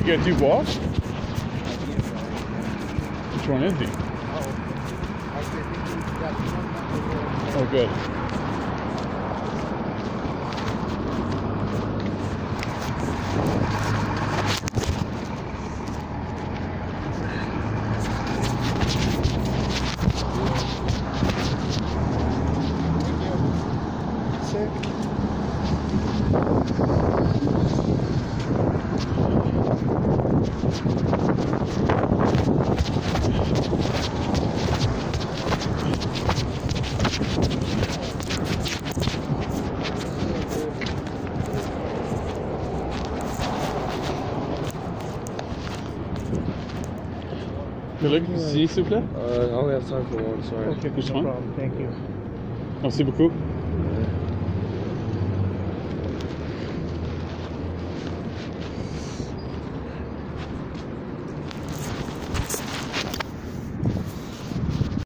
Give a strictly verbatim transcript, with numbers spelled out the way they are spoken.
get you boire? Which one is he? Oh, good. Philippe, ici s'il vous plaît? Uh, I only have time for one, sorry. Okay, no problem. Thank you. Merci beaucoup.